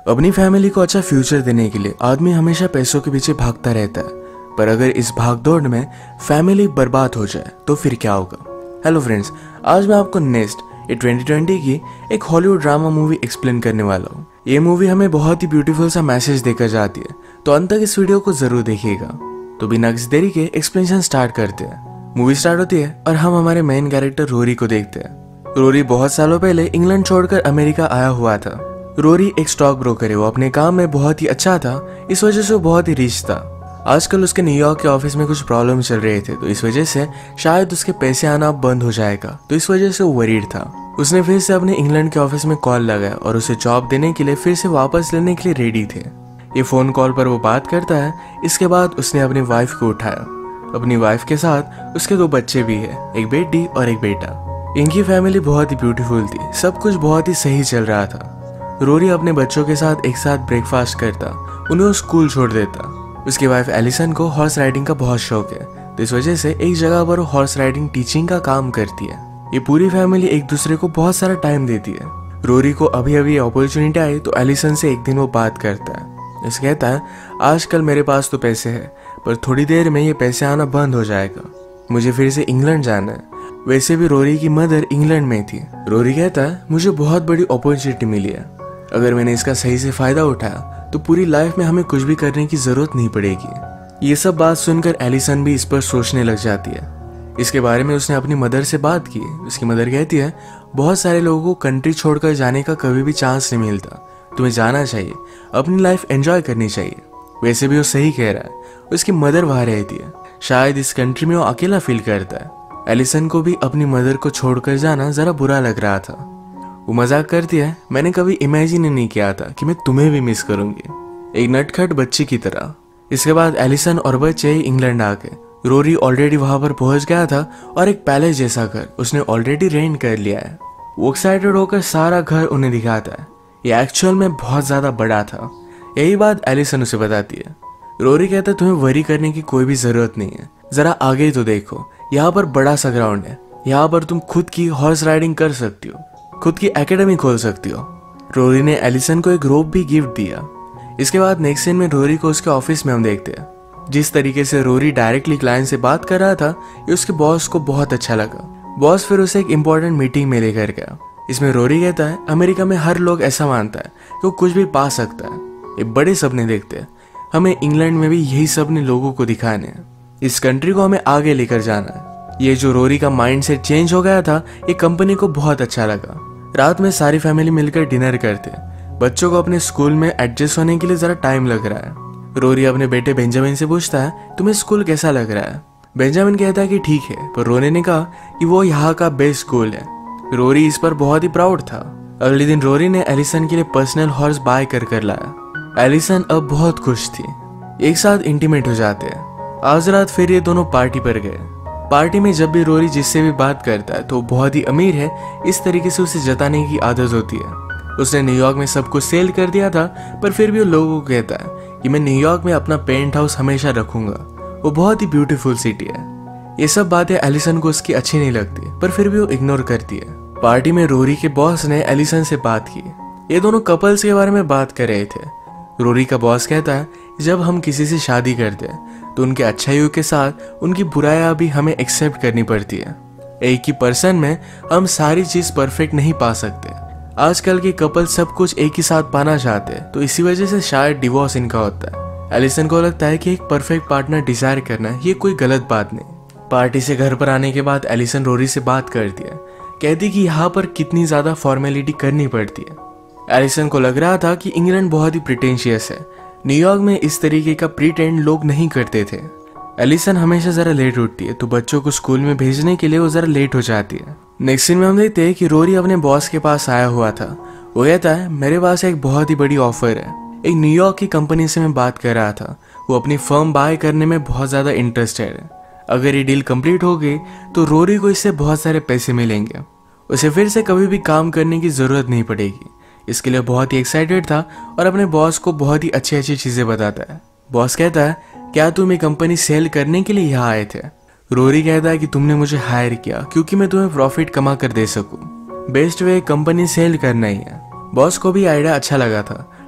अपनी फैमिली को अच्छा फ्यूचर देने के लिए आदमी हमेशा पैसों के पीछे भागता रहता है, पर अगर इस भागदौड़ में फैमिली बर्बाद हो जाए तो फिर क्या होगा। हेलो फ्रेंड्स, आज मैं आपको नेक्स्ट 2020 की एक हॉलीवुड ड्रामा मूवी एक्सप्लेन करने वाला हूँ। ये मूवी हमें बहुत ही ब्यूटीफुल सा मैसेज देकर जाती है, तो अंत तक इस वीडियो को जरूर देखिएगा। तो बिना किसी देरी के एक्सप्लेनेशन स्टार्ट करते हैं। मूवी स्टार्ट होती है और हम हमारे मेन कैरेक्टर रोरी को देखते हैं। रोरी बहुत सालों पहले इंग्लैंड छोड़कर अमेरिका आया हुआ था। रोरी एक स्टॉक ब्रोकर है। वो अपने काम में बहुत ही अच्छा था, इस वजह से वो बहुत ही रिच था। आजकल उसके न्यूयॉर्क के ऑफिस में कुछ प्रॉब्लम चल रहे थे, तो इस वजह से शायद उसके पैसे आना बंद हो जाएगा, तो इस वजह से वो वरीड था। उसने फिर से अपने इंग्लैंड के ऑफिस में कॉल लगाया और उसे जॉब देने के लिए फिर से वापस लेने के लिए रेडी थे। ये फोन कॉल पर वो बात करता है। इसके बाद उसने अपनी वाइफ को उठाया। अपनी वाइफ के साथ उसके 2 बच्चे भी है, एक बेटी और एक बेटा। इनकी फैमिली बहुत ही ब्यूटीफुल थी, सब कुछ बहुत ही सही चल रहा था। रोरी अपने बच्चों के साथ एक साथ ब्रेकफास्ट करता, उन्हें स्कूल छोड़ देता। उसकी वाइफ एलिसन को हॉर्स राइडिंग का बहुत शौक है, तो इस वजह से एक जगह पर वो हॉर्स राइडिंग टीचिंग का काम करती है। ये पूरी फैमिली एक दूसरे को बहुत सारा टाइम देती है। रोरी को अभी अभी अपॉर्चुनिटी आई तो एलिसन से एक दिन वो बात करता है। उसे कहता है, आजकल मेरे पास तो पैसे है, पर थोड़ी देर में ये पैसे आना बंद हो जाएगा। मुझे फिर से इंग्लैंड जाना है। वैसे भी रोरी की मदर इंग्लैंड में थी। रोरी कहता है, मुझे बहुत बड़ी अपॉर्चुनिटी मिली है। अगर मैंने इसका सही से फायदा उठाया तो पूरी लाइफ में हमें कुछ भी करने की जरूरत नहीं पड़ेगी। ये सब बात सुनकर एलिसन भी इस पर सोचने लग जाती है। इसके बारे में उसने अपनी मदर से बात की। उसकी मदर कहती है, बहुत सारे लोगों को कंट्री छोड़कर जाने का कभी भी चांस नहीं मिलता, तुम्हें जाना चाहिए, अपनी लाइफ एंजॉय करनी चाहिए। वैसे भी वो सही कह रहा है। उसकी मदर वहां रहती है, शायद इस कंट्री में वो अकेला फील करता है। एलिसन को भी अपनी मदर को छोड़कर जाना जरा बुरा लग रहा था। वो मजाक करती है, मैंने कभी इमेजिन नहीं किया था कि मैं तुम्हें भी मिस करूंगी, एक नटखट बच्ची की तरह। इसके बाद एलिसन और बच्चे इंग्लैंड आ गए। रोरी ऑलरेडी वहां पर पहुंच गया था और एक पैलेस जैसा घर उसने ऑलरेडी रेंट कर लिया है। वो एक्साइटेड होकर सारा घर उन्हें दिखाता है। ये एक्चुअल में बहुत ज्यादा बड़ा था। यही बात एलिसन उसे बताती है। रोरी कहता है, तुम्हें वरी करने की कोई भी जरूरत नहीं है, जरा आगे तो देखो, यहाँ पर बड़ा सा ग्राउंड है, यहाँ पर तुम खुद की हॉर्स राइडिंग कर सकती हो, खुद की एकेडमी खोल सकती हो। रोरी ने एलिसन को एक रोप भी गिफ्ट दिया। इसके बाद नेक्स्ट सीन में रोरी को उसके ऑफिस में हम देखते हैं। जिस तरीके से रोरी डायरेक्टली क्लाइंट से बात कर रहा था, ये उसके बॉस को बहुत अच्छा लगा। बॉस फिर उसे एक इम्पोर्टेंट मीटिंग में लेकर गया। इसमें रोरी कहता है, अमेरिका में हर लोग ऐसा मानता है कि वो कुछ भी पा सकता है, ये बड़े सपने देखते हैं। हमें इंग्लैंड में भी यही सपने लोगों को दिखाने हैं। इस कंट्री को हमें आगे लेकर जाना है। ये जो रोरी का माइंड सेट चेंज हो गया था, ये कंपनी को बहुत अच्छा लगा। रात में सारी फैमिली मिलकर डिनर करते हैं। बच्चों को अपने स्कूल में एडजस्ट होने के लिए जरा टाइम लग रहा है। रोरी अपने बेटे बेंजामिन से पूछता है, तुम्हें स्कूल कैसा लग रहा है। बेंजामिन कहता है कि ठीक है, पर रोरी ने कहा कि वो यहाँ का बेस्ट स्कूल है। रोरी इस पर बहुत ही प्राउड था। अगले दिन रोरी ने एलिसन के लिए पर्सनल हॉर्स बाय कर लाया। एलिसन अब बहुत खुश थी। एक साथ इंटीमेट हो जाते हैं। आज रात फिर ये दोनों पार्टी पर गए। पार्टी में जब भी रोरी जिससे भी बात करता है तो बहुत ही अमीर है, इस तरीके से उसे जताने की आदत होती है। उसने न्यूयॉर्क में सब कुछ सेल कर दिया था, पर फिर भी वो लोगों को कहता है कि मैं न्यूयॉर्क में अपना पेंट हाउस हमेशा रखूंगा, वो बहुत ही ब्यूटीफुल सिटी है। ये सब बातें एलिसन को उसकी अच्छी नहीं लगती, पर फिर भी वो इग्नोर करती है। पार्टी में रोरी के बॉस ने एलिसन से बात की। ये दोनों कपल्स के बारे में बात कर रहे थे। रोरी का बॉस कहता है, जब हम किसी से शादी करते हैं तो उनके अच्छाइयों के साथ उनकी बुराइयां भी हमें एक्सेप्ट करनी पड़ती है। एक ही पर्सन में हम सारी चीज परफेक्ट नहीं पा सकते। आजकल के कपल सब कुछ एक ही साथ पाना चाहते हैं, तो इसी वजह से शायद डिवोर्स इनका होता है। एलिसन को लगता है कि एक परफेक्ट पार्टनर डिजायर करना ये कोई गलत बात नहीं। पार्टी से घर पर आने के बाद एलिसन रोरी से बात करती है, कहती कि यहाँ पर कितनी ज्यादा फॉर्मेलिटी करनी पड़ती है। एलिसन को लग रहा था कि इंग्लैंड बहुत ही प्रिटेंशियस है। न्यूयॉर्क में इस तरीके का प्रीटेंड लोग नहीं करते थे। एलिसन हमेशा जरा लेट उठती है, तो बच्चों को स्कूल में भेजने के लिए वो जरा लेट हो जाती है। नेक्स्ट सीन में हम देखते हैं कि रोरी अपने बॉस के पास आया हुआ था। वो कहता है, मेरे पास एक बहुत ही बड़ी ऑफर है। एक न्यूयॉर्क की कंपनी से मैं बात कर रहा था। वो अपनी फर्म बाय करने में बहुत ज्यादा इंटरेस्टेड है। अगर ये डील कंप्लीट हो गई तो रोरी को इससे बहुत सारे पैसे मिलेंगे। उसे फिर से कभी भी काम करने की जरूरत नहीं पड़ेगी। इसके लिए बहुत ही एक्साइटेड था और अपने बॉस को बहुत ही अच्छी अच्छी चीजें बताता है। बॉस कहता है, क्या तुम ये कंपनी सेल करने के लिए यहाँ आए थे। रोरी कहता है कि तुमने मुझे हायर किया क्योंकि मैं तुम्हें प्रॉफिट कमा कर दे सकूं। बेस्ट वे कंपनी सेल करना ही है। बॉस को भी आइडिया अच्छा लगा था।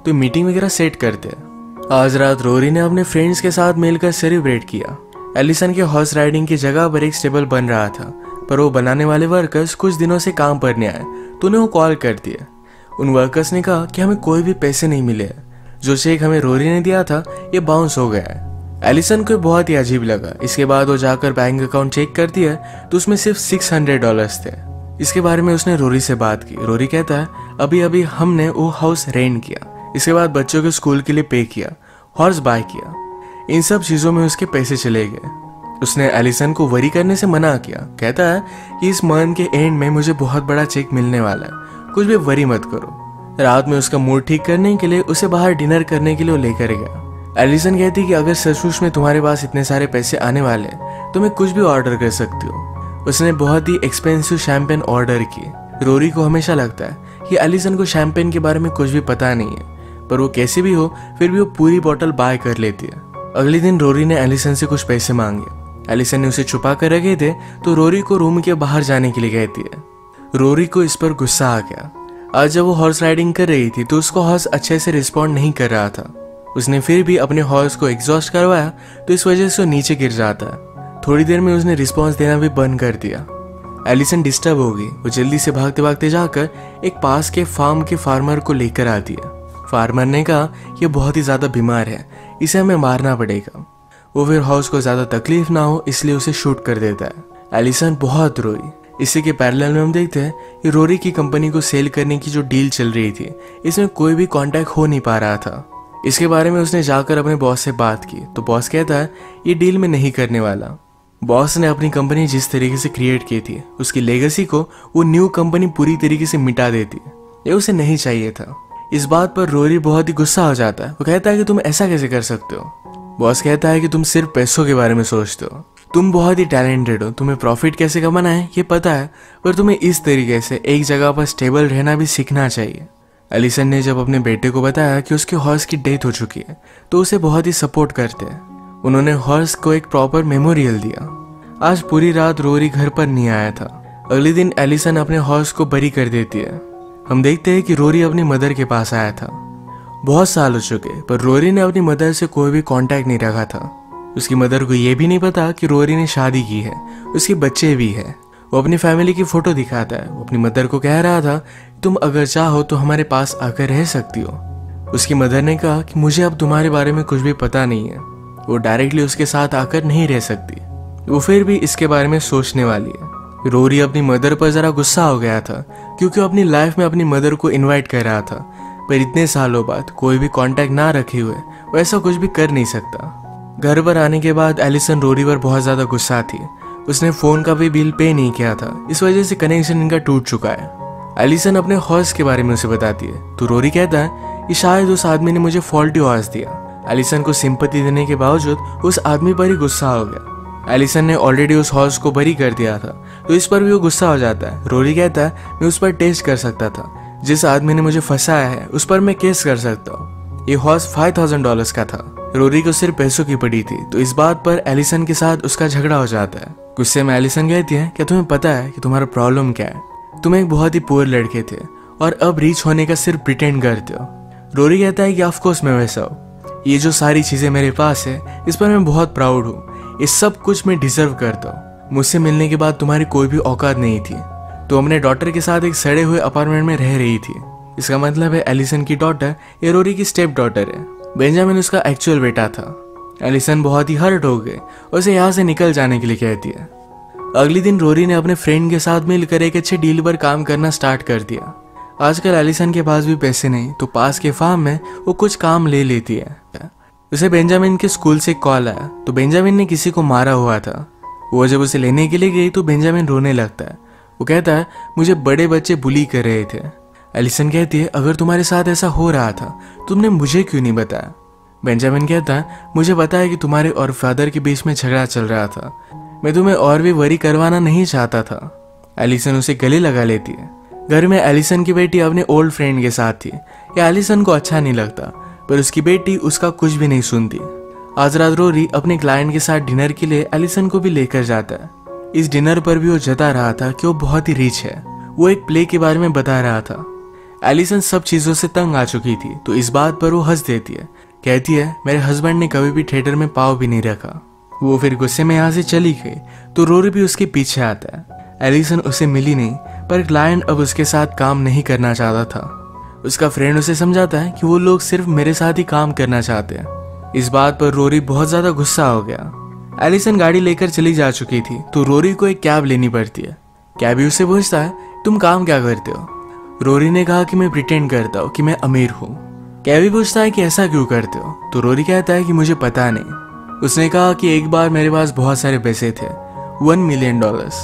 तो मीटिंग वगैरह सेट करते हैं। आज रात रोरी ने अपने फ्रेंड्स के साथ मिलकर सेलिब्रेट किया। एलिसन के हॉर्स राइडिंग की जगह पर एक स्टेबल बन रहा था, पर वो बनाने वाले वर्कर्स कुछ दिनों से काम पर नहीं आए तो उन्हें वो कॉल कर दिया। उन वर्कर्स ने कहा कि हमें कोई भी पैसे नहीं मिले, जो चेक हमें रोरी ने दिया था ये बाउंस हो गया है। एलिसन को बहुत ही अजीब लगा। इसके बाद वो जाकर बैंक अकाउंट चेक करती है तो उसमें सिर्फ $600 थे। इसके बारे में उसने रोरी से बात की। रोरी कहता है अभी अभी हमने वो हाउस रेंट किया, इसके बाद बच्चों के स्कूल के लिए पे किया, हॉर्स बाय किया, इन सब चीजों में उसके पैसे चले गए। उसने एलिसन को वरी करने से मना किया। कहता है कि इस मंथ के एंड में मुझे बहुत बड़ा चेक मिलने वाला है, कुछ भी वरी मत करो। रात में उसका मूड ठीक करने के लिए उसे बाहर डिनर करने के लिए लेकर गया। एलिसन कहती कि अगर सचमुच में तुम्हारे पास इतने सारे पैसे आने वाले तो मैं कुछ भी ऑर्डर कर सकती हो। उसने बहुत ही एक्सपेंसिव शैंपेन ऑर्डर की। रोरी को हमेशा लगता है कि एलिसन को शैंपेन के बारे में कुछ भी पता नहीं है, पर वो कैसे भी हो फिर भी वो पूरी बोतल बाय कर लेती है। अगले दिन रोरी ने एलिसन से कुछ पैसे मांगे। एलिसन ने उसे छुपा कर रखे थे तो रोरी को रूम के बाहर जाने के लिए कहती है। रोरी को इस पर गुस्सा आ गया। आज जब वो हॉर्स राइडिंग कर रही थी तो उसको हॉर्स अच्छे से रिस्पॉन्ड नहीं कर रहा था। उसने फिर भी अपने हॉर्स को एग्जॉस्ट करवाया तो इस वजह से वो नीचे गिर जाता है। थोड़ी देर में उसने रिस्पॉन्स देना भी बंद कर दिया। एलिसन डिस्टर्ब हो गई। वो जल्दी से भागते भागते जाकर एक पास के फार्म के फार्मर को लेकर आती है। फार्मर ने कहा कि बहुत ही ज्यादा बीमार है, इसे हमें मारना पड़ेगा। वो फिर हॉर्स को ज्यादा तकलीफ ना हो इसलिए उसे शूट कर देता है। एलिसन बहुत रोई। इसी के पैरेलल में हम देखते हैं कि रोरी की कंपनी को सेल करने की जो डील चल रही थी इसमें कोई भी कांटेक्ट हो नहीं पा रहा था। इसके बारे में उसने जाकर अपने बॉस से बात की तो बॉस कहता है ये डील में नहीं करने वाला। बॉस ने अपनी कंपनी जिस तरीके से क्रिएट की थी उसकी लेगेसी को वो न्यू कंपनी पूरी तरीके से मिटा देती। ये उसे नहीं चाहिए था। इस बात पर रोरी बहुत ही गुस्सा हो जाता है। वो कहता है कि तुम ऐसा कैसे कर सकते हो। बॉस कहता है कि तुम सिर्फ पैसों के बारे में सोचते हो, तुम बहुत ही टैलेंटेड हो, तुम्हें प्रॉफिट कैसे कमाना है ये पता है, पर तुम्हें इस तरीके से एक जगह पर स्टेबल रहना भी सीखना चाहिए। एलिसन ने जब अपने बेटे को बताया कि उसके हॉर्स की डेथ हो चुकी है तो उसे बहुत ही सपोर्ट करते हैं। उन्होंने हॉर्स को एक प्रॉपर मेमोरियल दिया। आज पूरी रात रोरी घर पर नहीं आया था। अगले दिन एलिसन अपने हॉर्स को बरी कर देती है। हम देखते हैं कि रोरी अपनी मदर के पास आया था। बहुत साल हो चुके पर रोरी ने अपनी मदर से कोई भी कांटेक्ट नहीं रखा था। उसकी मदर को यह भी नहीं पता कि रोरी ने शादी की है, उसके बच्चे भी है। वो अपनी फैमिली की फोटो दिखाता है। वो अपनी मदर को कह रहा था तुम अगर चाहो तो हमारे पास आकर रह सकती हो। उसकी मदर ने कहा कि मुझे अब तुम्हारे बारे में कुछ भी पता नहीं है। वो डायरेक्टली उसके साथ आकर नहीं रह सकती। वो फिर भी इसके बारे में सोचने वाली है। रोरी अपनी मदर पर जरा गुस्सा हो गया था क्योंकि वो अपनी लाइफ में अपनी मदर को इनवाइट कर रहा था, पर इतने सालों बाद कोई भी कांटेक्ट ना रखे हुए वो ऐसा कुछ भी कर नहीं सकता। घर पर आने के बाद एलिसन रोरी पर बहुत ज्यादा गुस्सा थी। उसने फोन का भी बिल पे नहीं किया था, इस वजह से कनेक्शन इनका टूट चुका है। एलिसन अपने हॉर्स के बारे में उसे बताती है तो रोरी कहता है कि शायद उस आदमी ने मुझे फॉल्टी हॉर्स दिया। एलिसन को सिंपैथी देने के बावजूद उस आदमी पर ही गुस्सा हो गया। एलिसन ने ऑलरेडी उस हॉर्स को बरी कर दिया था तो इस पर भी वो गुस्सा हो जाता है। रोरी कहता है मैं उस पर टेस्ट कर सकता था, जिस आदमी ने मुझे फंसाया है उस पर मैं केस कर सकता हूँ। ये हॉर्स $5,000 का था। रोरी को सिर्फ पैसों की पड़ी थी तो इस बात पर एलिसन के साथ उसका झगड़ा हो जाता है। गुस्से में एलिसन कहती है क्या तुम्हें पता है कि तुम्हारा प्रॉब्लम क्या है? तुम एक बहुत ही पुअर लड़के थे और अब रीच होने का सिर्फ प्रिटेंड करते हो। रोरी कहता है कि ऑफ कोर्स मैं वैसा हूँ। ये जो सारी चीजें मेरे पास है इस पर मैं बहुत प्राउड हूँ। ये सब कुछ मैं डिजर्व करता हूँ। मुझसे मिलने के बाद तुम्हारी कोई भी औकात नहीं थी। तो अपने डॉटर के साथ एक सड़े हुए अपार्टमेंट में रह रही थी। इसका मतलब है एलिसन की डॉटर ये रोरी की स्टेप डॉटर है। बेंजामिन उसका एक्चुअल बेटा था। एलिसन बहुत ही हर्ट हो गए और उसे यहाँ से निकल जाने के लिए कहती है। अगले दिन रोरी ने अपने फ्रेंड के साथ मिलकर एक अच्छे डील पर काम करना स्टार्ट कर दिया। आजकल एलिसन के पास भी पैसे नहीं तो पास के फार्म में वो कुछ काम ले लेती है। उसे बेंजामिन के स्कूल से कॉल आया तो बेंजामिन ने किसी को मारा हुआ था। वो जब उसे लेने के लिए गई तो बेंजामिन रोने लगता है। वो कहता है मुझे बड़े बच्चे बुली कर रहे थे। एलिसन कहती है अगर तुम्हारे साथ ऐसा हो रहा था तुमने मुझे क्यों नहीं बताया? बेंजामिन कहता है मुझे पता है कि तुम्हारे और फादर के बीच में झगड़ा चल रहा था। मैं तुम्हें और भी वरी करवाना नहीं चाहता था। एलिसन उसे गले लगा लेती है। घर में एलिसन की बेटी अपने ओल्ड फ्रेंड के साथ थी। ये एलिसन को अच्छा नहीं लगता पर उसकी बेटी उसका कुछ भी नहीं सुनती। आज रात रोरी अपने क्लाइंट के साथ डिनर के लिए एलिसन को भी लेकर जाता है। इस डिनर पर भी वो जता रहा था कि वो बहुत ही रिच है। वो एक प्ले के बारे में बता रहा था। एलिसन सब चीजों से तंग आ चुकी थी, तो इस बात पर वो हंस देती है। कहती है मेरे हस्बैंड ने कभी भी थिएटर में पाँव भी नहीं रखा। वो फिर गुस्से में यहाँ से चली गई, तो रोरी भी उसके पीछे आता है। एलिसन उसे मिली नहीं, पर क्लाइंट अब उसके साथ काम नहीं करना चाहता था। उसका फ्रेंड उसे समझाता है कि वो लोग सिर्फ मेरे साथ ही काम करना चाहते हैं। इस बात पर रोरी बहुत ज्यादा गुस्सा हो गया। एलिसन गाड़ी लेकर चली जा चुकी थी, तो रोरी को एक कैब लेनी पड़ती है। कैबी उससे पूछता है तुम काम क्या करते हो? रोरी ने कहा कि मैं प्रिटेंड करता हूँ कि मैं अमीर हूँ। कैबी पूछता है कि ऐसा क्यों करते हो? तो रोरी कहता है कि मुझे पता नहीं। उसने कहा कि एक बार मेरे पास बहुत सारे पैसे थे, $1 मिलियन।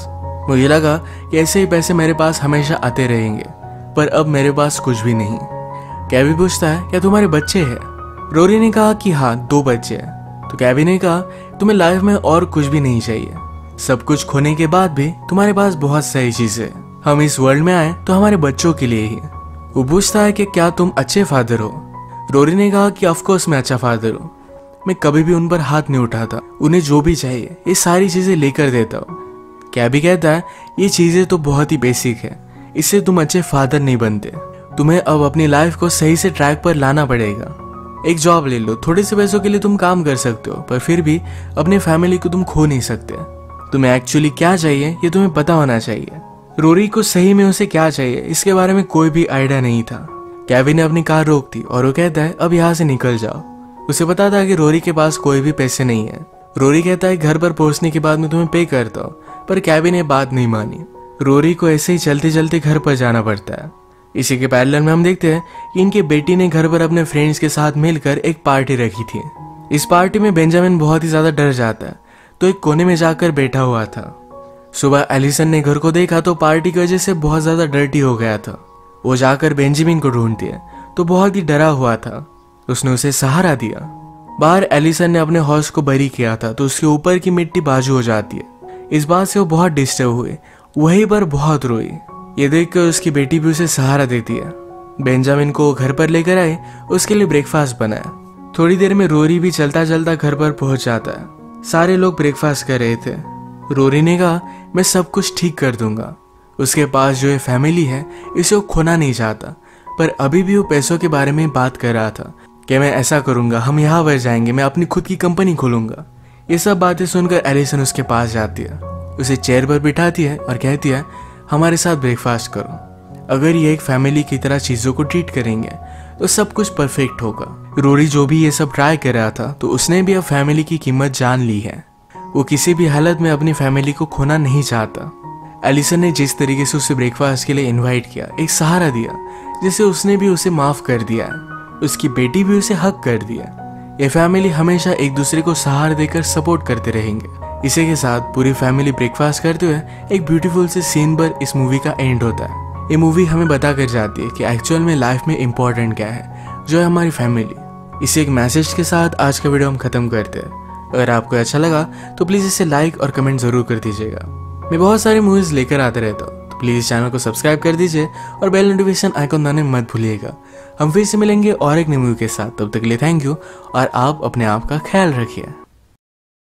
मुझे लगा कि ऐसे ही पैसे मेरे पास हमेशा आते रहेंगे, पर अब मेरे पास कुछ भी नहीं। कैबी पूछता है क्या तुम्हारे बच्चे हैं? रोरी ने कहा कि हाँ 2 बच्चे हैं। तो कैबी ने कहा तुम्हें लाइफ में और कुछ भी नहीं चाहिए, सब कुछ खोने के बाद भी तुम्हारे पास बहुत सारी चीजें। हम इस वर्ल्ड में आए तो हमारे बच्चों के लिए ही। वो पूछता है कि क्या तुम अच्छे फादर हो? रोरी ने कहा कि ऑफकोर्स मैं अच्छा फादर हूँ, मैं कभी भी उन पर हाथ नहीं उठाता, उन्हें जो भी चाहिए ये सारी चीजें लेकर देता हूँ। कैबी कहता है ये चीजें तो बहुत ही बेसिक है, इससे तुम अच्छे फादर नहीं बनते। तुम्हें अब अपनी लाइफ को सही से ट्रैक पर लाना पड़ेगा। एक जॉब ले लो, थोड़े से पैसों के लिए तुम काम कर सकते हो, पर फिर भी अपनी फैमिली को तुम खो नहीं सकते। तुम्हें एक्चुअली क्या चाहिए ये तुम्हें पता होना चाहिए। रोरी को सही में उसे क्या चाहिए इसके बारे में कोई भी आइडिया नहीं था। कैबी ने अपनी कार रोक दी और वो कहता है अब यहाँ से निकल जाओ। उसे पता था कि रोरी के पास कोई भी पैसे नहीं है। रोरी कहता है घर पर पहुंचने के बाद मैं तुम्हें पे करता हूँ, पर कैबी ने बात नहीं मानी। रोरी को ऐसे ही चलते चलते घर पर जाना पड़ता है। इसी के पैरेलल में हम देखते हैं कि इनकी बेटी ने घर पर अपने फ्रेंड्स के साथ मिलकर एक पार्टी रखी थी। इस पार्टी में बेंजामिन बहुत ही ज्यादा डर जाता है, तो एक कोने में जाकर बैठा हुआ था। सुबह एलिसन ने घर को देखा तो पार्टी की वजह से बहुत ज्यादा डर्टी हो गया था। वो जाकर बेंजामिन को ढूंढती है तो बहुत ही डरा हुआ था। उसने उसे सहारा दिया। बाहर एलिसन ने अपने हॉर्स को बरी किया था, तो उसके ऊपर की मिट्टी बाजू हो जाती है। इस बात से वो बहुत डिस्टर्ब हुए, वहीं पर बहुत रोई। ये देखकर उसकी बेटी भी उसे सहारा देती है। बेंजामिन को घर पर लेकर आए, उसके लिए ब्रेकफास्ट बनाया। थोड़ी देर में रोरी भी चलता चलता घर पर पहुंच जाता है। सारे लोग ब्रेकफास्ट कर रहे थे। रोरी ने कहा मैं सब कुछ ठीक कर दूंगा। उसके पास जो ये फैमिली है इसे वो खोना नहीं चाहता, पर अभी भी वो पैसों के बारे में बात कर रहा था कि मैं ऐसा करूंगा, हम यहाँ पर जाएंगे, मैं अपनी खुद की कंपनी खोलूंगा। ये सब बातें सुनकर एलिसन उसके पास जाती है, उसे चेयर पर बिठाती है और कहती है हमारे साथ ब्रेकफास्ट करो। अगर ये एक फैमिली की तरह चीजों को ट्रीट करेंगे तो सब कुछ परफेक्ट होगा। रोरी जो भी ये सब ट्राई कर रहा था, तो उसने भी अब फैमिली की कीमत जान ली है। वो किसी भी हालत में अपनी फैमिली को खोना नहीं चाहता। एलिसन ने जिस तरीके से उसे ब्रेकफास्ट के लिए इनवाइट किया, एक सहारा दिया, जिससे उसने भी उसे माफ कर दिया है। उसकी बेटी भी उसे हक कर दिया। ये फैमिली हमेशा एक दूसरे को सहारा देकर सपोर्ट करते रहेंगे। इसी के साथ पूरी फैमिली ब्रेकफास्ट करते हुए एक ब्यूटीफुल से सीन पर इस मूवी का एंड होता है। ये मूवी हमें बता कर जाती है कि एक्चुअल में लाइफ में इम्पोर्टेंट क्या है, जो है हमारी फैमिली। इसी एक मैसेज के साथ आज का वीडियो हम खत्म करते हैं। अगर आपको अच्छा लगा तो प्लीज़ इसे लाइक और कमेंट ज़रूर कर दीजिएगा। मैं बहुत सारी मूवीज़ लेकर आते रहता हूँ, तो प्लीज़ चैनल को सब्सक्राइब कर दीजिए और बेल नोटिफिकेशन आइकन दबाना मत भूलिएगा। हम फिर से मिलेंगे और एक नई मूवी के साथ। तब तक के लिए थैंक यू और आप अपने आप का ख्याल रखिए।